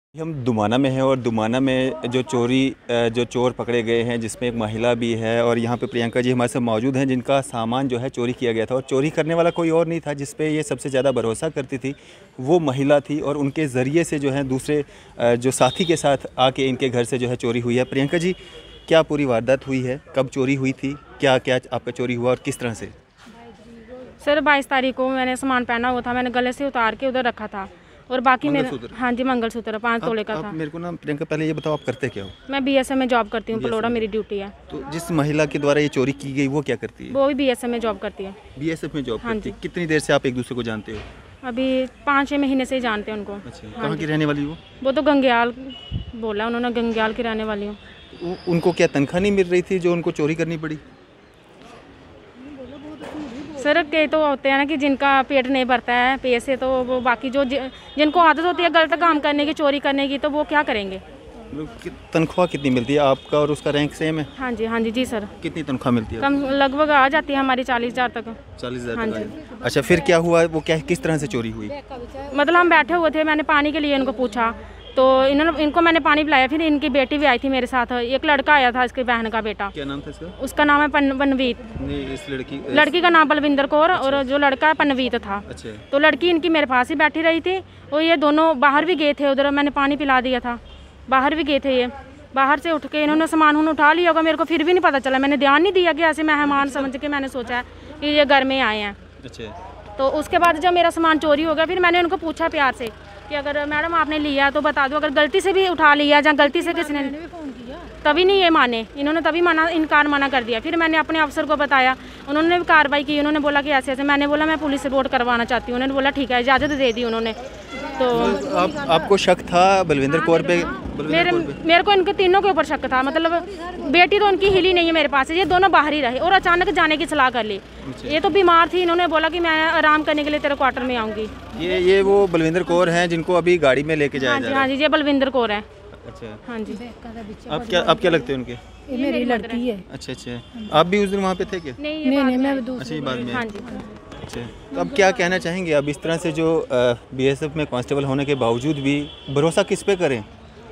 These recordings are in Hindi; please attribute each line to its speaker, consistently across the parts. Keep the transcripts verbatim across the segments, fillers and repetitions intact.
Speaker 1: हम दुमाना में हैं और दुमाना में जो चोरी जो चोर पकड़े गए हैं जिसमें एक महिला भी है और यहाँ पे प्रियंका जी हमारे साथ मौजूद हैं जिनका सामान जो है चोरी किया गया था और चोरी करने वाला कोई और नहीं था जिस पे ये सबसे ज़्यादा भरोसा करती थी वो महिला थी और उनके ज़रिए से जो है दूसरे जो साथी के साथ आके इनके घर से जो है चोरी हुई है। प्रियंका जी, क्या पूरी वारदात हुई है, कब चोरी हुई थी, क्या क्या आपका चोरी हुआ और किस तरह से?
Speaker 2: सर बाईस तारीख को मैंने सामान पहना हुआ था, मैंने गले से उतार के उधर रखा था और बाकी मेरे हाँ जी मंगलसूत्र पाँच तोले का था।
Speaker 1: मेरे को ना प्रियंका पहले ये बताओ आप करते क्या हो?
Speaker 2: मैं बीएसएफ में जॉब करती हूँ, पलोड़ा मेरी ड्यूटी है।
Speaker 1: तो जिस महिला के द्वारा ये चोरी की गई वो क्या करती है?
Speaker 2: वो भी बीएसएफ में जॉब करती है।
Speaker 1: बीएसएफ में जॉब करती है। कितनी देर से आप एक दूसरे को जानते हो?
Speaker 2: अभी पाँच छः महीने से ही जानते हैं उनको।
Speaker 1: अच्छा, कहाँ की रहने वाली हो?
Speaker 2: वो तो गंगयाल बोला उन्होंने, गंगयाल की रहने वाली हूँ।
Speaker 1: उनको क्या तनख्वाह नहीं मिल रही थी जो उनको चोरी करनी पड़ी?
Speaker 2: सर कई तो होते हैं ना कि जिनका पेट नहीं भरता है पैसे, तो वो बाकी जो जिनको आदत होती है गलत काम करने की, चोरी करने की, तो वो क्या करेंगे।
Speaker 1: तनख्वाह कितनी मिलती है आपका और उसका रैंक सेम है?
Speaker 2: हाँ जी हाँ जी जी सर।
Speaker 1: कितनी तनख्वाह मिलती है?
Speaker 2: कम लगभग आ जाती है हमारी चालीस हज़ार तक।
Speaker 1: चालीस हज़ार?
Speaker 2: हाँ जी।
Speaker 1: अच्छा, फिर क्या हुआ, वो क्या किस तरह से चोरी हुई?
Speaker 2: मतलब हम बैठे हुए थे, मैंने पानी के लिए इनको पूछा तो इन्होंने इनको मैंने पानी पिलाया, फिर इनकी बेटी भी आई थी मेरे साथ, एक लड़का आया था इसकी बहन का बेटा।
Speaker 1: क्या नाम था इसका?
Speaker 2: उसका नाम है पन, पनवीत।
Speaker 1: इस लड़की
Speaker 2: लड़की का नाम बलविंदर कौर। अच्छा। और जो लड़का है पनवीत था। अच्छा। तो लड़की इनकी मेरे पास ही बैठी रही थी और ये दोनों बाहर भी गए थे, उधर मैंने पानी पिला दिया था, बाहर भी गए थे। ये बाहर से उठ के इन्होंने सामान उन्होंने उठा लिया होगा, मेरे को फिर भी नहीं पता चला, मैंने ध्यान नहीं दिया कि ऐसे मेहमान समझ के मैंने सोचा कि ये घर में आए हैं। अच्छा। तो उसके बाद जब मेरा सामान चोरी हो गया, फिर मैंने उनको पूछा प्यार से कि अगर मैडम आपने लिया तो बता दो, अगर गलती से भी उठा लिया या गलती से किसी ने, तभी नहीं ये माने, इन्होंने तभी मना इनकार मना कर दिया। फिर मैंने अपने अफसर को बताया, उन्होंने भी कार्रवाई की, उन्होंने बोला कि ऐसे ऐसे, मैंने बोला मैं पुलिस रिपोर्ट करवाना चाहती हूँ, उन्होंने बोला ठीक है, इजाज़त दे दी उन्होंने। तो
Speaker 1: आप, आपको शक था बलविंदर कौर पे?
Speaker 2: मेरे मेरे को इनके तीनों के ऊपर शक था, मतलब बेटी तो उनकी हिली नहीं है मेरे पास, ये दोनों बाहर ही रहे और अचानक जाने की सलाह कर ली। ये तो बीमार थी, इन्होंने बोला कि मैं आराम करने के लिए तेरे क्वार्टर में आऊँगी।
Speaker 1: ये ये वो बलविंदर कौर हैं जिनको अभी गाड़ी में लेके जाया जा रहा है?
Speaker 2: हाँ जी, ये बलविंदर कौर है।
Speaker 1: अच्छा
Speaker 2: हाँ जी।
Speaker 1: आप क्या आप क्या लगते हैं उनके?
Speaker 2: ये मेरी लड़की है।
Speaker 1: अच्छा अच्छा, आप भी उस दिन वहाँ पे थे क्या?
Speaker 2: नहीं नहीं, मैं दूसरी।
Speaker 1: अच्छा, ये बाद में।
Speaker 2: हाँ जी।
Speaker 1: अच्छा, तो अब क्या कहना चाहेंगे? अब इस तरह से जो बीएसएफ में कांस्टेबल होने के बावजूद भी भरोसा किस पे करें?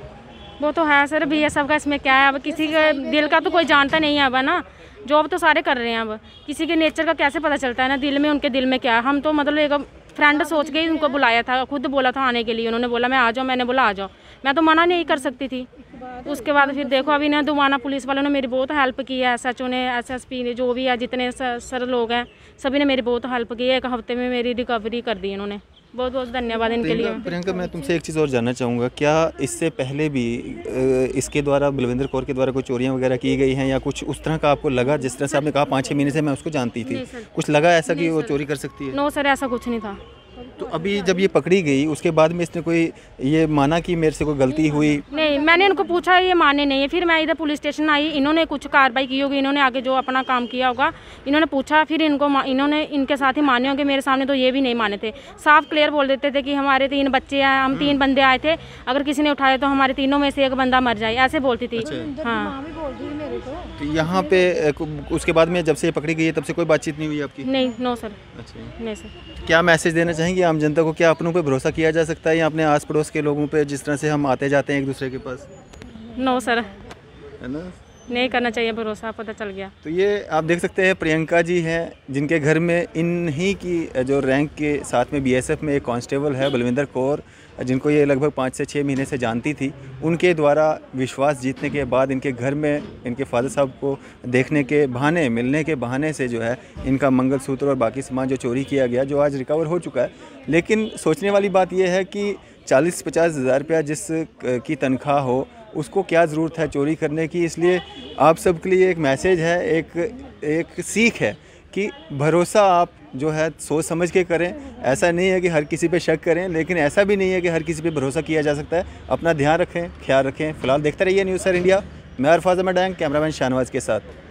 Speaker 2: वो तो है सर, बीएसएफ का इसमें क्या है, अब किसी के दिल का तो कोई जानता नहीं है अब, है ना। जॉब तो सारे कर रहे हैं, अब किसी के नेचर का कैसे पता चलता है ना, दिल में उनके दिल में क्या है। हम तो मतलब एक फ्रेंड सोच के ही उनको बुलाया था, खुद बोला था आने के लिए, उन्होंने बोला मैं आ जाओ, मैंने बोला आ जाओ, मैं तो मना नहीं कर सकती थी। उसके बाद फिर देखो अभी ना दुमाना पुलिस वालों ने मेरी बहुत हेल्प की है, एसएचओ ने, एसएसपी ने, जो भी है जितने सर लोग हैं सभी ने मेरी बहुत हेल्प की है। एक हफ्ते में मेरी रिकवरी कर दी इन्होंने, बहुत बहुत धन्यवाद इनके लिए।
Speaker 1: प्रियंका, मैं तुमसे एक चीज़ और जानना चाहूँगा, क्या इससे पहले भी इसके द्वारा बलविंदर कौर के द्वारा कोई चोरियाँ वगैरह की गई हैं या कुछ उस तरह का आपको लगा? जिस तरह से आपने कहा पाँच छः महीने से मैं उसको जानती थी, कुछ लगा ऐसा कि वो चोरी कर सकती है?
Speaker 2: नो सर, ऐसा कुछ नहीं था।
Speaker 1: तो अभी जब ये पकड़ी गई उसके बाद में इसने कोई ये माना कि मेरे से कोई गलती हुई? नहीं,
Speaker 2: मैंने इनको पूछा, ये माने नहीं है। फिर मैं इधर पुलिस स्टेशन आई, इन्होंने कुछ कार्रवाई की होगी, इन्होंने आगे जो अपना काम किया होगा इन्होंने पूछा, फिर इनको इन्होंने इनके साथ ही माने होंगे, मेरे सामने तो ये भी नहीं माने थे। साफ क्लियर बोल देते थे कि हमारे तीन बच्चे हैं, हम तीन बंदे आए थे, अगर किसी ने उठाया तो हमारे तीनों में से एक बंदा मर जाए, ऐसे बोलती थी। हाँ,
Speaker 1: तो यहाँ पे उसके बाद में जब से ये पकड़ी गई है तब से कोई बातचीत नहीं हुई आपकी?
Speaker 2: नहीं, नो सर।
Speaker 1: अच्छा,
Speaker 2: नहीं सर।
Speaker 1: क्या मैसेज देना चाहेंगे आम जनता को? क्या अपनों पे भरोसा किया जा सकता है या अपने आस पड़ोस के लोगों पे जिस तरह से हम आते जाते हैं एक दूसरे के पास?
Speaker 2: नो सर,
Speaker 1: है ना,
Speaker 2: नहीं करना चाहिए भरोसा, पता चल गया।
Speaker 1: तो ये आप देख सकते हैं प्रियंका जी हैं जिनके घर में इन्हीं की जो रैंक के साथ में बीएसएफ में एक कांस्टेबल है बलविंदर कौर, जिनको ये लगभग पाँच से छः महीने से जानती थी, उनके द्वारा विश्वास जीतने के बाद इनके घर में इनके फादर साहब को देखने के बहाने, मिलने के बहाने से जो है इनका मंगलसूत्र और बाकी सामान जो चोरी किया गया जो आज रिकवर हो चुका है। लेकिन सोचने वाली बात यह है कि चालीस पचास हज़ार रुपया जिस की तनख्वाह हो उसको क्या ज़रूरत है चोरी करने की। इसलिए आप सब के लिए एक मैसेज है, एक एक सीख है कि भरोसा आप जो है सोच समझ के करें। ऐसा नहीं है कि हर किसी पे शक करें, लेकिन ऐसा भी नहीं है कि हर किसी पे भरोसा किया जा सकता है। अपना ध्यान रखें, ख्याल रखें। फिलहाल देखते रहिए न्यूज़ सर इंडिया। मैं अरफाज अहमद डैंग, कैमरामैन शाहनवाज के साथ।